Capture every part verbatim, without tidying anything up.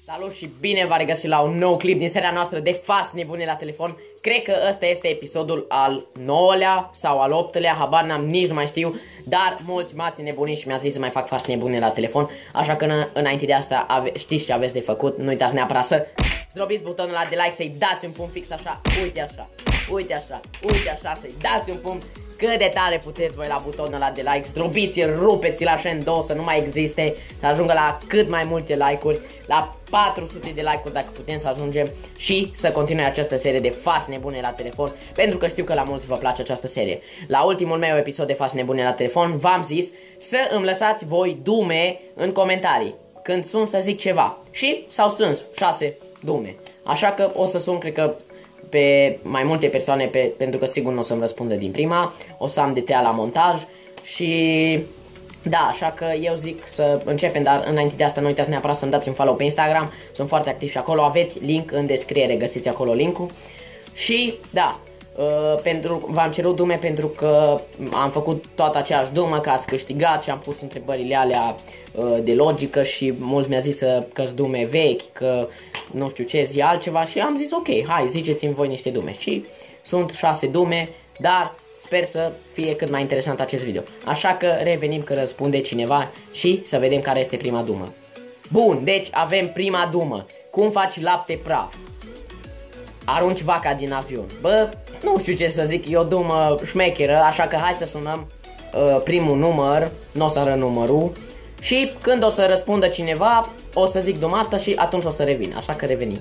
Salut și bine v-am regăsit la un nou clip din seria noastră de Fast Nebune la telefon. Cred că ăsta este episodul al nouălea sau al optulea, habar n-am, nici nu mai știu. Dar mulți m-ați nebunit și mi-ați zis să mai fac Fast Nebune la telefon. Așa că înainte de asta ave știți ce aveți de făcut. Nu uitați neapărat să zdrobiți butonul ăla de like, să-i dați un pumn fix așa. Uite așa, uite așa, uite așa, să-i dați un pumn. Cât de tare puteți voi la butonul ăla de like, zdrobiți-l, rupeți-l așa în două, să nu mai existe, să ajungă la cât mai multe like-uri, la patru sute de like-uri dacă putem să ajungem și să continue această serie de Fast Nebune la telefon, pentru că știu că la mulți vă place această serie. La ultimul meu episod de Fast Nebune la telefon v-am zis să îmi lăsați voi dume în comentarii când sun să zic ceva și s-au strâns șase dume, așa că o să sun, cred că pe mai multe persoane, pe, pentru că sigur nu o să-mi răspundă din prima, o să am de tăiat la montaj și da, așa că eu zic să începem, dar înainte de asta nu uitați neapărat să-mi dați un follow pe Instagram, sunt foarte activ și acolo, aveți link în descriere, găsiți acolo linkul și da, uh, pentru v-am cerut dume pentru că am făcut toată aceeași dumă, că ați câștigat și am pus întrebările alea uh, de logică și mulți mi-a zis că-s dume vechi, că nu știu ce, zi altceva și am zis ok, hai, ziceți-mi voi niște dume și sunt șase dume, dar sper să fie cât mai interesant acest video. Așa că revenim că răspunde cineva și să vedem care este prima dumă. Bun, deci avem prima dumă. Cum faci lapte praf? Arunci vaca din avion. Bă, nu știu ce să zic, e o dumă șmecheră, așa că hai să sunăm uh, primul număr, nu o să arăt numărul. Și când o să răspundă cineva, o să zic dumată și atunci o să revin, așa că revenim.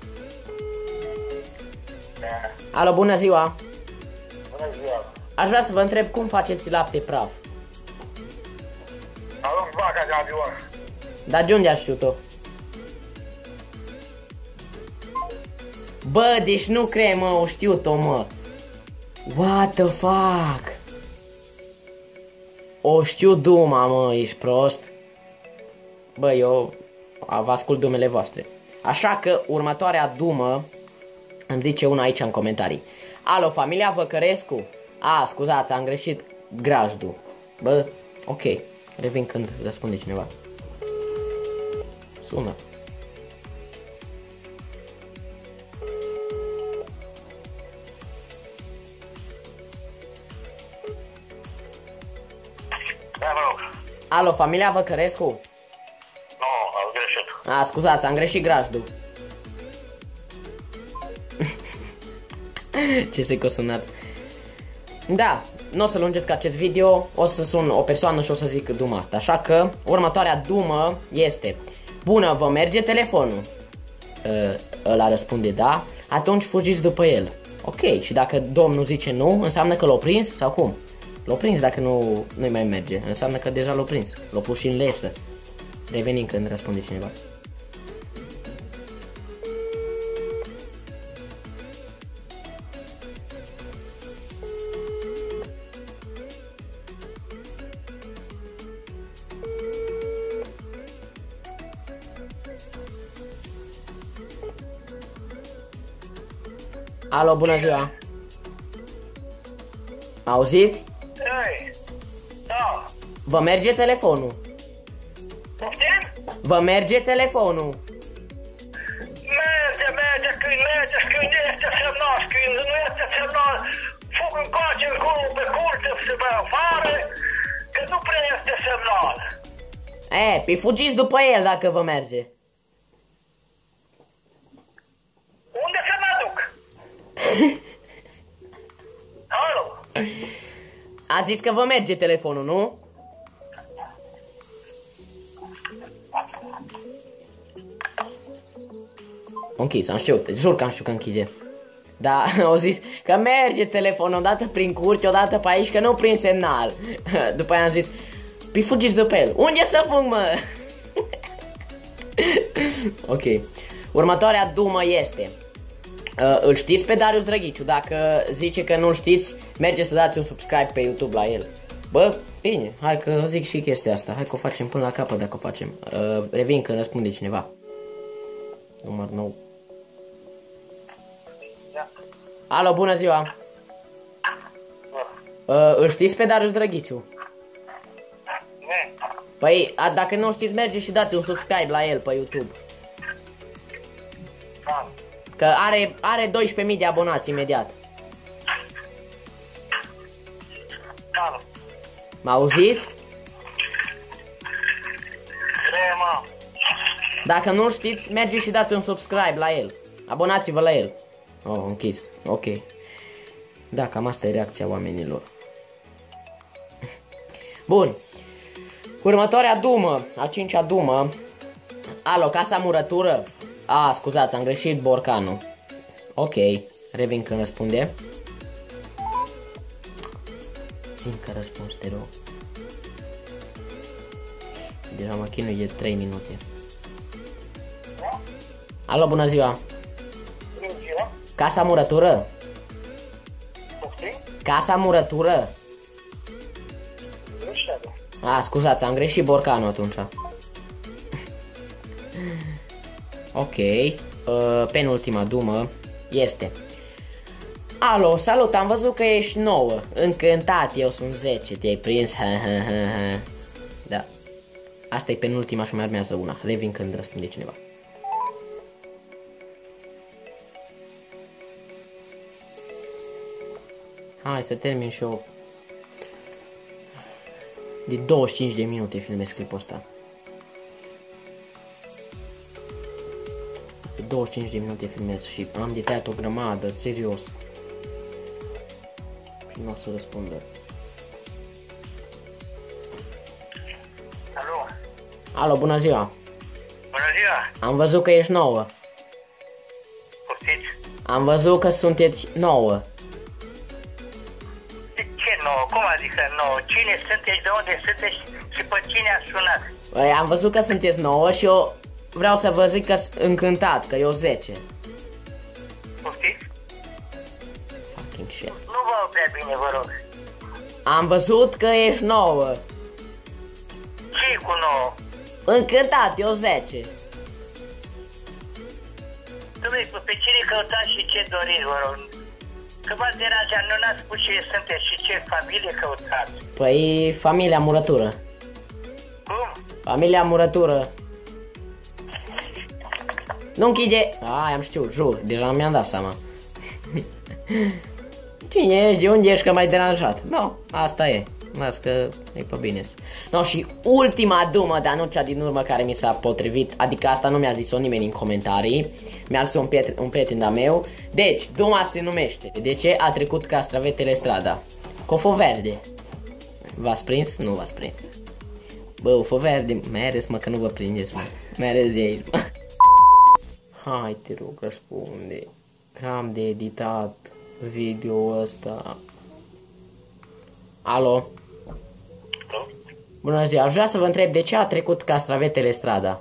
Alo, bună ziua! Bună ziua! Aș vrea să vă întreb cum faceți lapte praf. Arunc vaca de avion. Dar de unde aș știu-o? Bă, deci nu cred, mă, o știu-o, mă. What the fuck? O știu duma, mă, ești prost? Bă, eu vă ascult dumele voastre. Așa că următoarea dumă îmi zice una aici în comentarii. Alo, familia Văcărescu? A, scuzați, am greșit grajdul. Bă, ok, revin când răspunde cineva. Sună. Da, vă rog. Alo, familia Văcărescu? Nu, am greșit. A, scuzați, am greșit grajdul. Ce se că sunat. Da, nu o să lungesc acest video, o să sun o persoană și o să zic duma asta. Așa că următoarea dumă este: bună, vă merge telefonul? Uh, ăla răspunde da, atunci fugiți după el. Ok, și dacă domnul zice nu, înseamnă că l-a prins sau cum? L-a prins, dacă nu, nu-i mai merge, înseamnă că deja l-a prins, l-a pus și în lesă. Revenim când răspunde cineva. Alo, bună ziua! Auziți? Ei, da. Vă merge telefonul? Poftim? Vă merge telefonul? Merge, merge, când merge, când este semnal, când nu este semnal, fug încoace, încolo, pe curte, pe afară, că nu prea este semnal. E, păi fugiți după el dacă vă merge. Unde să mă duc? Alo? Ați zis că vă merge telefonul, nu? Închis, am știut, jur că am știut că închide. Da, au zis că merge telefonul odată prin curte, odată pe aici, că nu prin semnal. După aia am zis, păi fugiți după el. Unde să fug, mă? Ok. Următoarea dumă este: uh, îl știți pe Darius Drăghiciu? Dacă zice că nu-l știți, mergeți să dați un subscribe pe YouTube la el. Bă, bine, hai că zic și chestia asta. Hai că o facem până la capăt dacă o facem. uh, Revin când răspunde cineva. Număr nou. Da. Alo, bună ziua! Uh, îl știți pe Darius Drăghiciu? Ne. Păi, a, dacă nu știți, mergeți și dați un subscribe la el pe YouTube. Da. Că are, are doisprezece mii de abonați imediat. Da. Mă auziți? Mă. Dacă nu știți, mergeți și dați un subscribe la el. Abonați-vă la el. Oh, închis. Ok. Da, cam asta e reacția oamenilor. Bun. Următoarea dumă, a cincea dumă. Alo, casa murătură. A, scuzați, am greșit, Borcanu. Ok, revin când răspunde. Țin că răspuns, te rog. Deja mă chinui de trei minute. Alo, bună ziua. Bună ziua. Casa murătură. Poftim? Casa murătură. Nu știu. A, scuzați, am greșit Borcanu atunci. Ok, uh, penultima dumă este. Alo, salut, am văzut că ești nouă. Încântat, eu sunt zece, te-ai prins? Da. Asta e penultima și mai urmează una. Revin când răspunde cineva. Hai să termin și eu. De douăzeci și cinci de minute filmez clipul ăsta. De douăzeci și cinci de minute filmez și am de tăiat o grămadă, serios. Și nu o să răspundă. Alo. Alo, bună ziua. Bună ziua. Am văzut că ești nouă. Poftiți? Am văzut că sunteți nouă. De ce nouă? Cum adică nouă? Cine sunteți, de unde sunteți și pe cine a sunat? Păi, am văzut că sunteți nouă și eu vreau să vă zic că sunt încântat, că eu zece. Poftiți? Fucking shit. Nu vă aud prea bine, vă rog. Am văzut că ești nouă. Ce cu nouă? Încântat, eu zece. Dom'le, pe cine căutați și ce doriți, vă rog? Că v-ați deranjat, nu n-ați spus cine sunteți și ce familie căutați. Păi, familia murătură. Cum? Familia murătură. Nu închide. Ai, am știut, jur, deja mi-am dat seama. Cine ești, de unde ești, că m-ai deranjat? No, asta e. Las că e pe bine. No, și ultima dumă, dar nu cea din urmă care mi s-a potrivit, adică asta nu mi-a zis-o nimeni în comentarii, mi-a zis un prieten, un prieten de-a meu. Deci, duma se numește: de ce a trecut castravetele strada? Cofo verde. V-ați prins? Nu v-ați prins. Bă, ufo verde, mereți mă că nu vă prindeți, mă. Mereți de aici, mă. Hai, te rog, răspunde. Că am de editat video ăsta. Alo? Bună ziua, aș vrea să vă întreb de ce a trecut castravetele strada?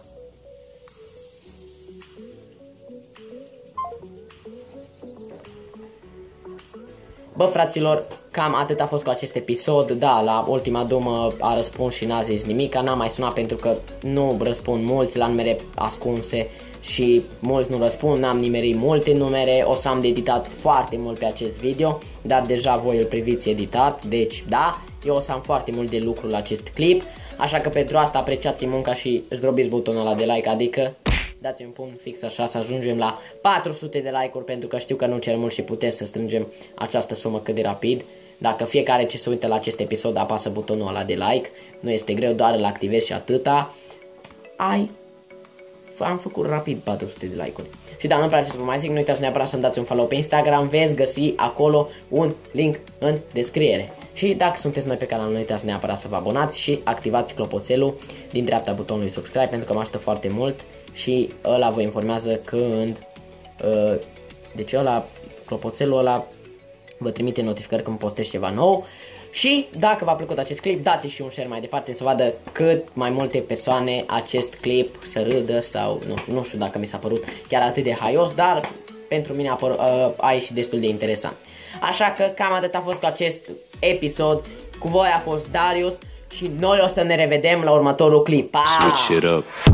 Bă, fraților, cam atât a fost cu acest episod. Da, la ultima dumă a răspuns și n-a zis nimic. N-am mai sunat pentru că nu răspund mulți la numere ascunse și mulți nu răspund. N-am nimerit multe numere. O să am de editat foarte mult pe acest video, dar deja voi îl priviți editat. Deci, da, eu o să am foarte mult de lucru la acest clip. Așa că pentru asta apreciați munca și zdrobiți butonul ăla de like, adică dați un pumn fix așa să ajungem la patru sute de like-uri, pentru că știu că nu cer mult și puteți să strângem această sumă cât de rapid. Dacă fiecare ce se uită la acest episod apasă butonul ăla de like, nu este greu, doar îl activezi și atâta. Ai, am făcut rapid patru sute de like-uri. Și da, nu prea ce să vă mai zic, nu uitați neapărat să-mi dați un follow pe Instagram, veți găsi acolo un link în descriere. Și dacă sunteți noi pe canal, nu uitați neapărat să vă abonați și activați clopoțelul din dreapta butonului subscribe, pentru că mă ajută foarte mult și ăla vă informează când, uh, deci ăla, clopoțelul ăla vă trimite notificări când postez ceva nou. Și dacă v-a plăcut acest clip, dați și un share mai departe să vadă cât mai multe persoane acest clip, să râdă sau nu, nu știu dacă mi s-a părut chiar atât de haios, dar pentru mine a, părut, uh, a ieșit destul de interesant. Așa că cam atât a fost cu acest episod. Cu voi a fost Darius și noi o să ne revedem la următorul clip. Pa! Switch it up.